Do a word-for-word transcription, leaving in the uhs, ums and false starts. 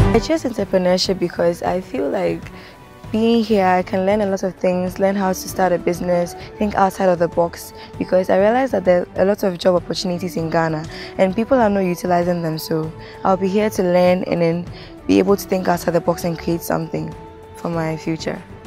I chose entrepreneurship because I feel like being here I can learn a lot of things, learn how to start a business, think outside of the box, because I realized that there are a lot of job opportunities in Ghana and people are not utilizing them. So I'll be here to learn and then be able to think outside the box and create something for my future.